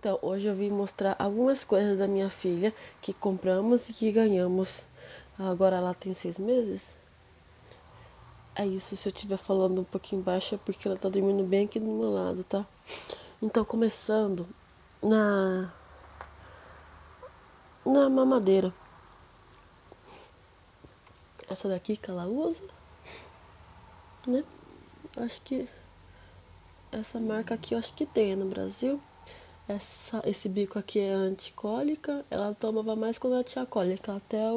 Então, hoje eu vim mostrar algumas coisas da minha filha que compramos e que ganhamos. Agora ela tem 6 meses. É isso, se eu estiver falando um pouquinho baixo é porque ela tá dormindo bem aqui do meu lado, tá? Então, começando na, na mamadeira. Essa daqui que ela usa, né? Acho que essa marca aqui eu acho que tem no Brasil. Esse bico aqui é anticólica. Ela tomava mais quando ela tinha cólica, até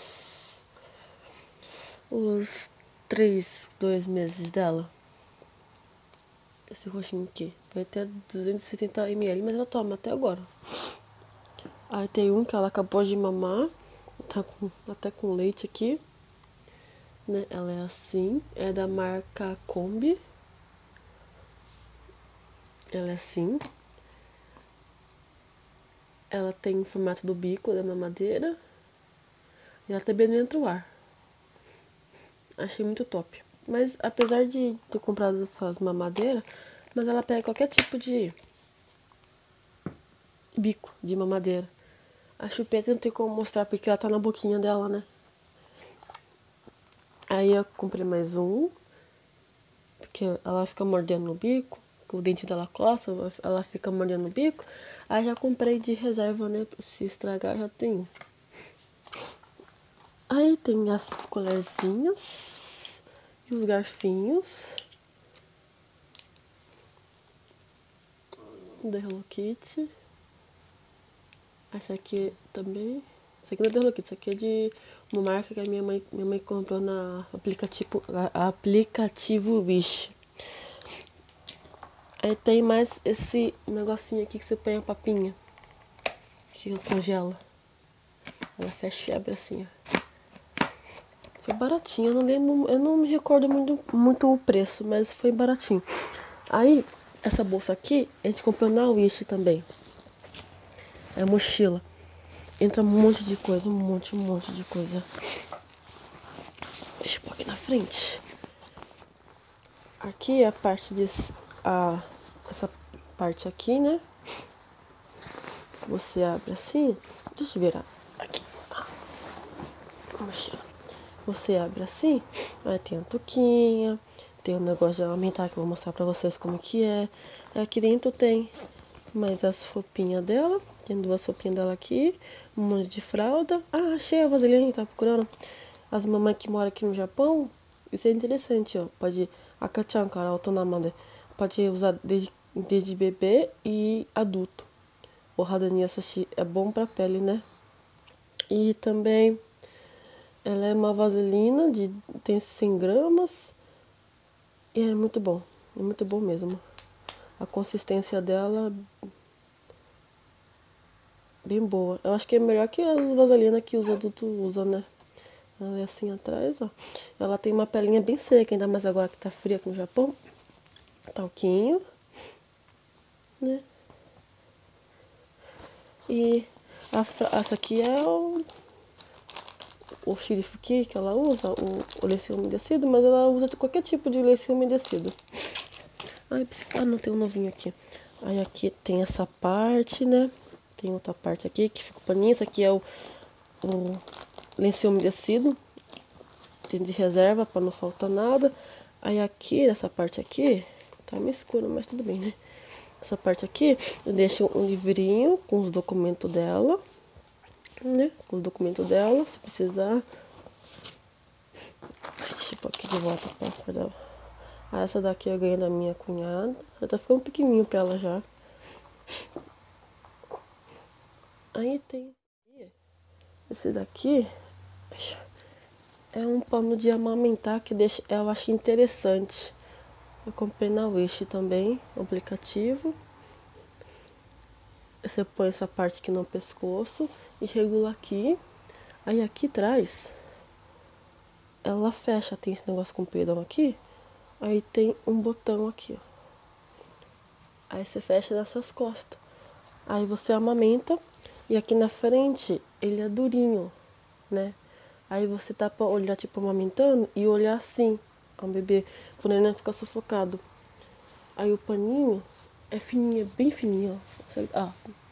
os 2 meses dela. Esse roxinho aqui vai ter 270 ml, mas ela toma até agora. Aí tem um que ela acabou de mamar, tá até com leite aqui, né? Ela é assim, é da marca Combi. Ela é assim. Ela tem o formato do bico da mamadeira. E ela também entra o ar. Achei muito top. Mas apesar de ter comprado essas mamadeiras, mas ela pega qualquer tipo de bico de mamadeira. A chupeta não tem como mostrar porque ela tá na boquinha dela, né? Aí eu comprei mais um, porque ela fica mordendo no bico, que o dente dela coça, ela fica mordendo no bico. Aí já comprei de reserva, né? Se estragar já tem. Aí tem as colherzinhas e os garfinhos da Hello Kitty. Essa aqui também. Essa aqui não é da Hello Kitty, essa aqui é de uma marca que a minha mãe comprou na aplicativo Wish. Aí tem mais esse negocinho aqui que você põe a papinha, que congela. Ela fecha e abre assim, ó. Foi baratinho, eu não lembro, eu não me recordo muito o preço, mas foi baratinho. Aí, essa bolsa aqui, a gente comprou na Wish também. É mochila. Entra um monte de coisa, um monte de coisa. Deixa eu pôr aqui na frente. Aqui é a parte de... essa parte aqui, né? Você abre assim. Deixa eu virar aqui. Mochila. Você abre assim. Aí tem a touquinha. Tem um negócio de aumentar que eu vou mostrar pra vocês como que é. Aqui dentro tem mais as roupinhas dela. Tem 2 roupinhas dela aqui. Um monte de fralda. Ah, achei a vasilhinha que tava procurando. As mamães que moram aqui no Japão. Isso é interessante, ó. Pode... Akachan, cara, autonomada. Pode usar desde bebê e adulto. O Radani Sashi é bom pra pele, né? E também ela é uma vaselina tem 100 gramas e é muito bom mesmo. A consistência dela é bem boa. Eu acho que é melhor que as vaselinas que os adultos usam, né? Ela é assim atrás, ó. Ela tem uma pelinha bem seca, ainda mais agora que tá fria aqui no Japão. Talquinho, né? E essa aqui é o xerife que ela usa, o lencinho umedecido, mas ela usa qualquer tipo de lencinho umedecido. Ai, não tem um novinho aqui. Aí aqui tem essa parte, né? Tem outra parte aqui que fica o paninho. Esse aqui é o lencinho umedecido. Tem de reserva para não faltar nada. Aí aqui, nessa parte aqui, tá meio escuro, mas tudo bem, né? Essa parte aqui, eu deixo um livrinho com os documentos dela, né? Com os documentos dela, se precisar. Deixa eu pôr aqui de volta pra fazer. Ah, essa daqui eu ganhei da minha cunhada. Já tá ficando pequenininho pra ela já. Aí tem esse daqui. É um pano de amamentar que deixa, eu acho interessante. Eu comprei na Wish também, o aplicativo. Você põe essa parte aqui no pescoço e regula aqui. Aí aqui atrás, ela fecha, tem esse negócio compridão aqui. Aí tem um botão aqui, ó. Aí você fecha nessas costas. Aí você amamenta e aqui na frente ele é durinho, né? Aí você tá pra olhar tipo amamentando e olhar assim ao bebê, pro neném ficar sufocado. Aí o paninho é fininho, é bem fininho, ó.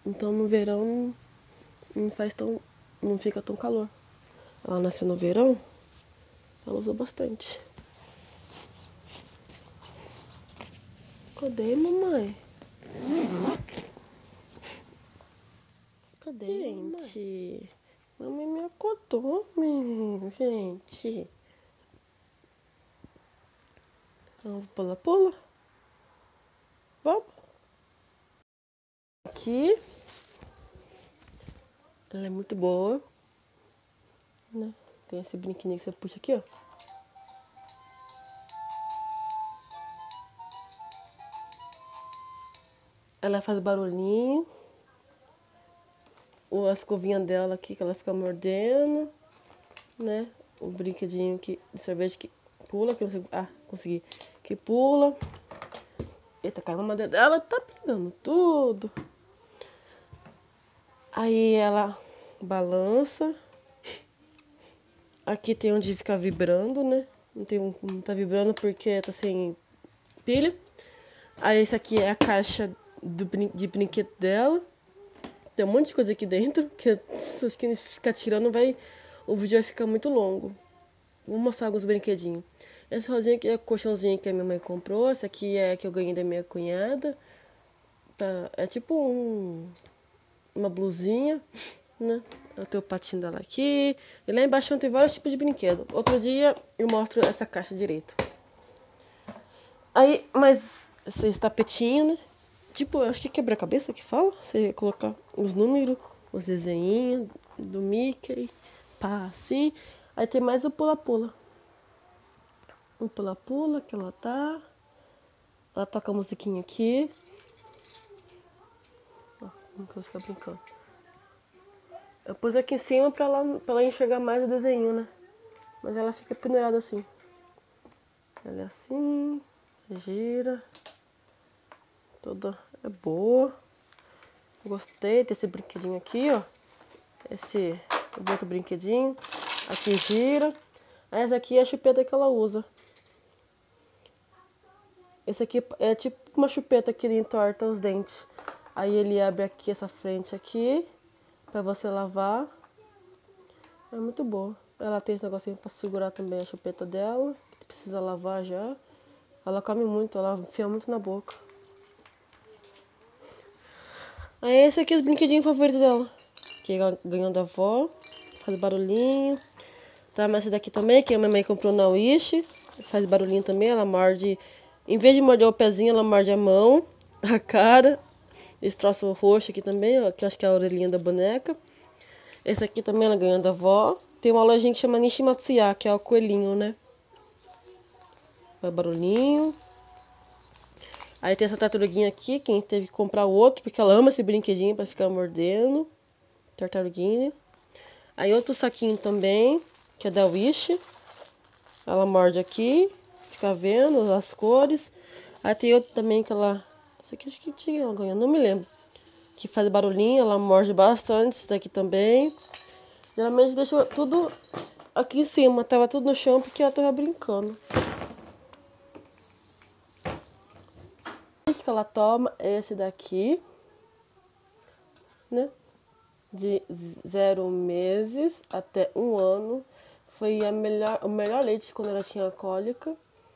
Então no verão não faz tão, não fica tão calor. Ela nasceu no verão, ela usa bastante. Cadê, mamãe? Cadê, gente? Mamãe me acordou, menino, gente. Vamos pula. Vamos. Aqui. Ela é muito boa. Né? Tem esse brinquedinho que você puxa aqui, ó. Ela faz barulhinho. A escovinha dela aqui que ela fica mordendo. Né? O brinquedinho de sorvete que pula. Que você, consegui. Que pula. Eita, caiu a madeira dela. Tá pingando tudo. Aí ela balança. Aqui tem onde ficar vibrando, né? Não tá vibrando porque tá sem pilha. Aí esse aqui é a caixa de brinquedo dela. Tem um monte de coisa aqui dentro, que se eu ficar tirando, o vídeo vai ficar muito longo. Vou mostrar alguns brinquedinhos. Esse rosinha aqui é o colchãozinho que a minha mãe comprou. Esse aqui é que eu ganhei da minha cunhada. Tá, é tipo uma blusinha, né? Eu tenho o patinho dela aqui. E lá embaixo tem vários tipos de brinquedo. Outro dia eu mostro essa caixa direito. Aí, mas esse tapetinho, né? Tipo, eu acho que é quebra-cabeça que fala. Você colocar os números, os desenhinhos do Mickey, pá, assim. Aí tem mais o pula-pula. O pula-pula que ela tá. Ela toca a musiquinha aqui. Ó, não quero ficar brincando. Eu pus aqui em cima pra ela enxergar mais o desenho, né? Mas ela fica pendurada assim. Ela é assim, gira. Toda é boa. Gostei desse brinquedinho aqui, ó. Esse outro brinquedinho. Aqui gira. Essa aqui é a chupeta que ela usa. Esse aqui é tipo uma chupeta que entorta os dentes. Aí ele abre aqui essa frente aqui pra você lavar. É muito boa. Ela tem esse negocinho pra segurar também a chupeta dela, que precisa lavar já. Ela come muito, ela enfia muito na boca. Aí esse aqui é os brinquedinhos favoritos dela. Que ela ganhou da avó. Faz barulhinho. Tá, mas esse daqui também, que a minha mãe comprou na Wish. Faz barulhinho também, ela morde. Em vez de morder o pezinho, ela morde a mão, a cara. Esse troço roxo aqui também, ó, que eu acho que é a orelhinha da boneca. Esse aqui também ela ganhou da avó. Tem uma lojinha que chama Nishimatsuya, que é o coelhinho, né? Faz barulhinho. Aí tem essa tartaruguinha aqui, quem teve que comprar o outro, porque ela ama esse brinquedinho pra ficar mordendo. Tartaruguinha. Aí outro saquinho também, que é da Wish. Ela morde aqui, fica vendo as cores. Aí tem outro também que ela... Esse aqui acho que tinha, ela ganhou, não me lembro. Que faz barulhinho, ela morde bastante. Esse daqui também. Geralmente deixa tudo aqui em cima, tava tudo no chão porque ela tava brincando. O que ela toma é esse daqui, né? De 0 meses até 1 ano. Foi o melhor leite quando ela tinha cólica.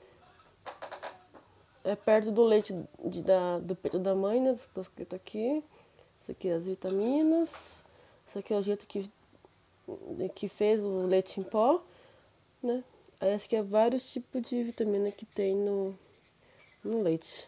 É perto do leite do peito da mãe, né? Tá escrito aqui. Isso aqui é as vitaminas. Isso aqui é o jeito que fez o leite em pó, né? Aí esse aqui é vários tipos de vitamina que tem no leite.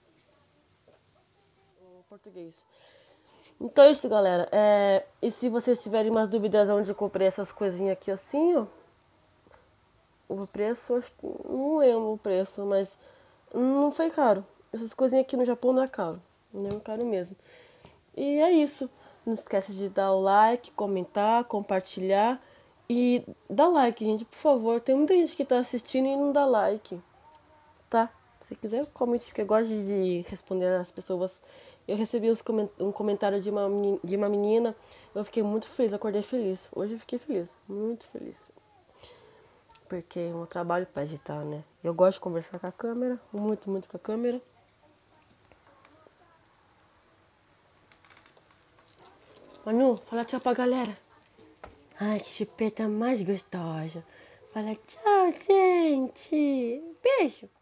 O português. Então é isso, galera. E se vocês tiverem umas dúvidas onde eu comprei essas coisinhas aqui assim, ó. O preço, acho que não lembro o preço, mas não foi caro. Essas coisinhas aqui no Japão não é caro. Não é caro mesmo. E é isso. Não esquece de dar o like, comentar, compartilhar. E dá like, gente, por favor. Tem muita gente que tá assistindo e não dá like. Tá? Se quiser, comente, porque eu gosto de responder às pessoas. Eu recebi um comentário de uma menina. Eu fiquei muito feliz, acordei feliz. Hoje eu fiquei feliz, muito feliz. Porque é um trabalho para editar, né? Eu gosto de conversar com a câmera, muito com a câmera. Manu, fala tchau pra galera. Ai, que chupeta mais gostosa. Fala tchau, gente. Beijo.